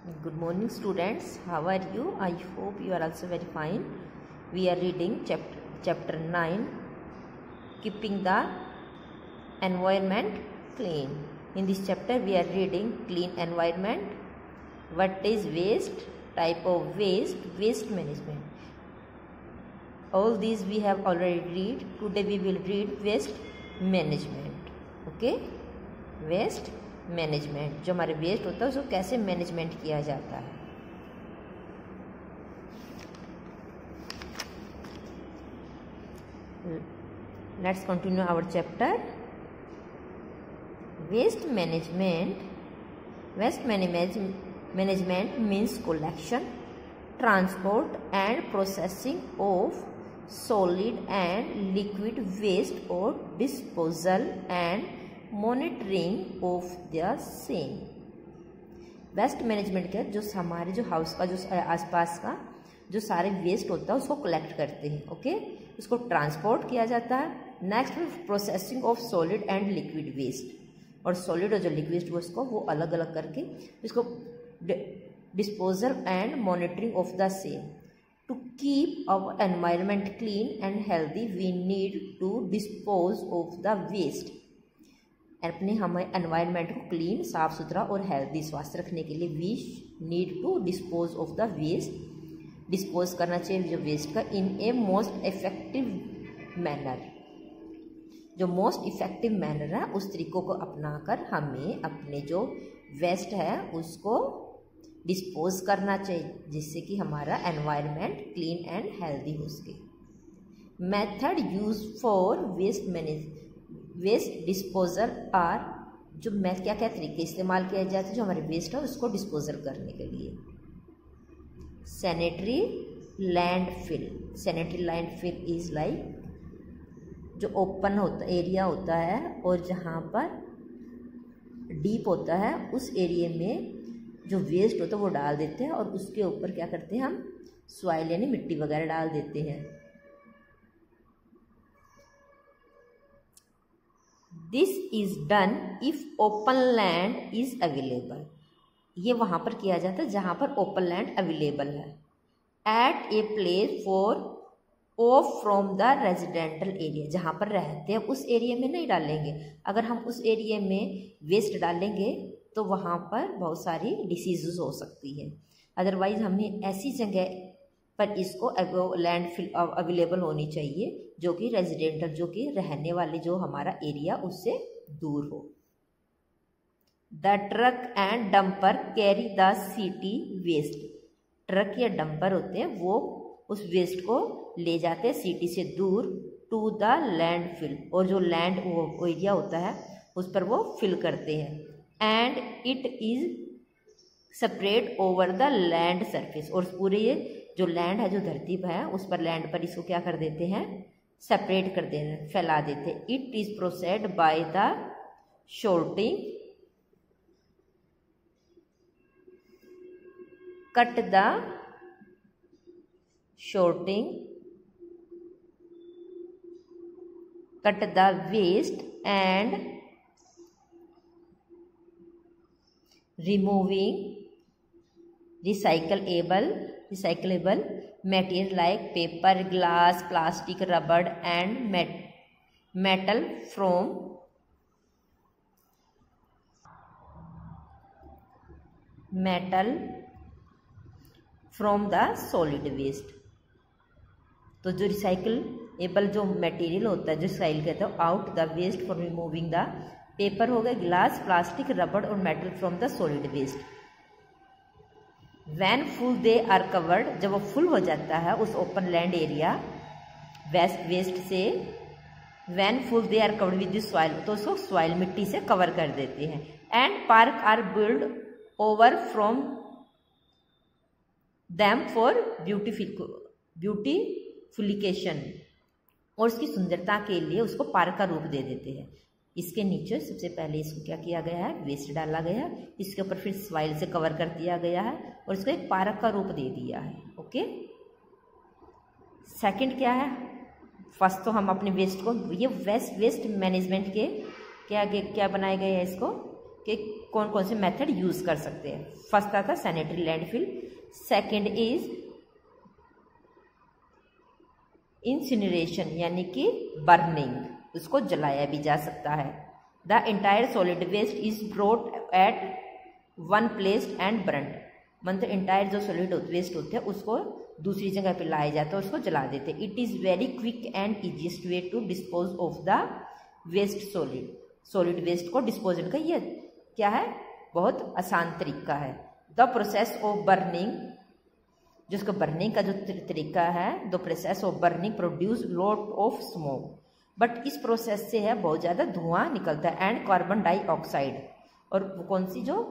Good morning students, how are you? I hope you are also very fine. We are reading chapter 9, keeping the environment clean. In this chapter we are reading clean environment, what is waste, type of waste, waste management. All these we have already read. Today we will read waste management. Okay, waste management, जो हमारे waste होता है उसको कैसे management किया जाता है। Let's continue our chapter waste management. Waste management means collection, transport and processing of solid and liquid waste और disposal and monitoring of the same. Waste management क्या, जो हमारे जो हाउस का जो आसपास का जो सारे वेस्ट होता है उसको कलेक्ट करते हैं। ओके, उसको ट्रांसपोर्ट किया जाता है। Next processing of solid and liquid waste, और सॉलिड और जो लिक्विड वेस्ट को वो अलग अलग करके इसको disposal and monitoring of the same. To keep our environment clean and healthy we need to dispose of the waste. अपने हमारे एनवायरनमेंट को क्लीन, साफ सुथरा और हेल्दी स्वास्थ्य रखने के लिए we need to dispose of the waste. Dispose करना चाहिए जो वेस्ट का in a most effective manner. जो मोस्ट इफेक्टिव मैनर है उस तरीकों को अपनाकर हमें अपने जो वेस्ट है उसको डिस्पोज करना चाहिए, जिससे कि हमारा एनवायरनमेंट क्लीन एंड हेल्दी हो सके। Method use for waste disposal are, जो क्या क्या तरीके इस्तेमाल किए जाते हैं जो हमारे वेस्ट है उसको डिस्पोजल करने के लिए। Sanitary landfill. Sanitary landfill is like जो ओपन होता एरिया होता है और जहाँ पर डीप होता है उस एरिया में जो वेस्ट होता है वो डाल देते हैं और उसके ऊपर क्या करते हैं हम सॉइल यानी मिट्टी वगैरह डाल देते हैं। This is done if open land is available. ये वहाँ पर किया जाता है जहाँ पर ओपन लैंड अवेलेबल है। At a place far off from the residential area, जहाँ पर रहते हैं उस एरिया में नहीं डालेंगे। अगर हम उस एरिया में वेस्ट डालेंगे तो वहाँ पर बहुत सारी डिसीजेस हो सकती है। अदरवाइज हमें ऐसी जगह पर इसको लैंडफिल अवेलेबल होनी चाहिए जो कि रेजिडेंटल, जो कि रहने वाले जो हमारा एरिया उससे दूर हो। The truck and dumper carry the city waste. Truck या डंपर होते हैं वो उस वेस्ट को ले जाते हैं सिटी से दूर टू द लैंडफिल, और जो लैंड वो एरिया होता है उस पर वो फिल करते हैं। And it is spread over the land surface, और पूरे ये जो लैंड है जो धरती पर है उस पर लैंड पर इसको क्या कर देते हैं सेपरेट कर देते हैं, फैला देते हैं। It is processed by the sorting, cut the sorting, cut the waste and removing recyclable material like paper, glass, plastic, rubber and metal from the solid waste। तो जो रिसाइकलेबल जो मटेरियल होता है जो रिसाइकल कहते हैं out the waste for removing the paper हो गया, ग्लास, प्लास्टिक, रबड़ और metal from the solid waste. When full they are covered, जब वो फुल हो जाता है उस ओपन लैंड एरिया वेस्ट से, when full they are covered with the soil, तो उसको सॉइल मिट्टी से कवर कर देते हैं। And park are build over from them for beautification, और उसकी सुंदरता के लिए उसको पार्क का रूप दे देते हैं। इसके नीचे सबसे पहले इसको क्या किया गया है, वेस्ट डाला गया है, इसके ऊपर फिर सॉइल से कवर कर दिया गया है और इसको एक पार्क का रूप दे दिया है। ओके, सेकंड क्या है, फर्स्ट तो हम अपने वेस्ट को, ये वेस्ट मैनेजमेंट के क्या बनाए गए हैं इसको कि कौन कौन से मेथड यूज कर सकते हैं। फर्स्ट आता sanitary landfill, second is incineration यानी कि बर्निंग, उसको जलाया भी जा सकता है। The entire solid waste is brought at one place and burned, मतलब एंटायर जो सॉलिड वेस्ट होते हैं उसको दूसरी जगह पे लाया जाता है, उसको जला देते हैं। It is very quick and easiest way to dispose of the waste solid waste को डिस्पोजल का ये क्या है, बहुत आसान तरीका है। द प्रोसेस ऑफ बर्निंग, जिसको बर्निंग का जो तरीका है, the process of burning produce lot of smoke, but इस प्रोसेस से है बहुत ज़्यादा धुआं निकलता है, एंड कार्बन डाइऑक्साइड, और वो कौन सी जो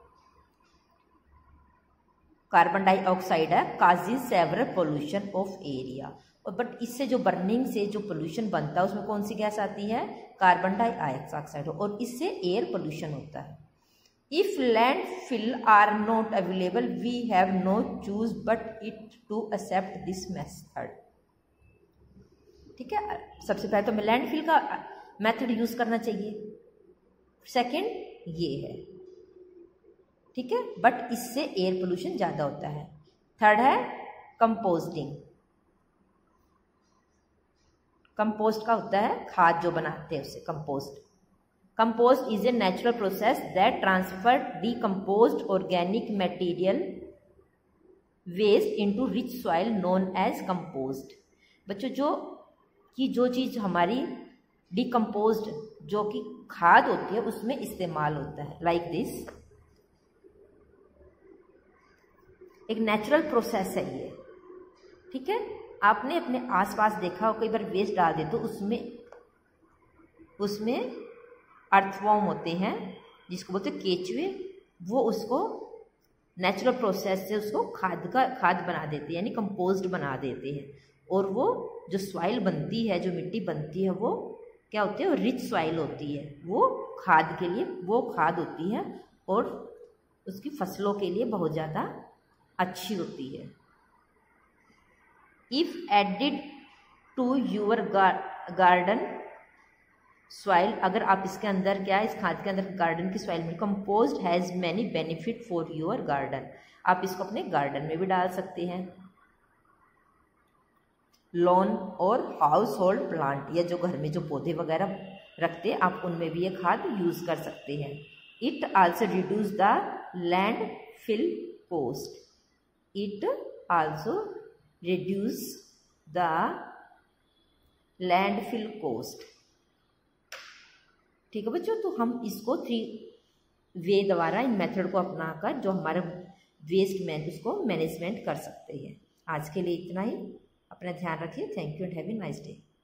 कार्बन डाइऑक्साइड है, causes several pollution of area. और बट इससे जो बर्निंग से जो पोल्यूशन बनता है उसमें कौन सी गैस आती है, कार्बन डाइऑक्साइड, और इससे एयर पोल्यूशन होता है। If landfill are not available we have no choose but it to accept this method. ठीक है, सबसे पहले तो हमें लैंडफिल का मेथड यूज करना चाहिए, सेकंड ये है, ठीक है, बट इससे एयर पोल्यूशन ज्यादा होता है। थर्ड है कंपोस्टिंग, कंपोस्ट का होता है खाद जो बनाते हैं उससे, compost. Compost is a natural process that transfer decomposed organic material waste into rich soil known as compost. बच्चों जो चीज हमारी डीकम्पोज्ड जो कि खाद होती है उसमें इस्तेमाल होता है, लाइक दिस, एक नेचुरल प्रोसेस है ये। ठीक है, आपने अपने आसपास देखा हो, कई बार वेस्ट डाल देते तो उसमें अर्थवॉर्म होते हैं जिसको बोलते हैं केचुए, वो उसको नेचुरल प्रोसेस से उसको खाद बना देते हैं, यानी कंपोस्ट बना देते हैं। और वो जो सॉइल बनती है, जो मिट्टी बनती है, वो क्या होती है, वो रिच सॉइल होती है, वो खाद के लिए वो खाद होती है और उसकी फसलों के लिए बहुत ज़्यादा अच्छी होती है। If added to your garden soil, अगर आप इसके अंदर क्या है, इस खाद के अंदर गार्डन की सॉइल में, compost has many benefit for your garden, आप इसको अपने गार्डन में भी डाल सकते हैं। लॉन और हाउस होल्ड प्लांट, या जो घर में जो पौधे वगैरह रखते हैं आप उनमें भी ये खाद यूज कर सकते हैं। It also reduce the landfill cost, it also reduce the landfill cost. ठीक है बच्चों, तो हम इसको 3 वे द्वारा इन मेथड को अपनाकर जो हमारा वेस्ट उसको मैनेजमेंट कर सकते हैं। आज के लिए इतना ही, अपना ध्यान रखिए। Thank you and have a nice day.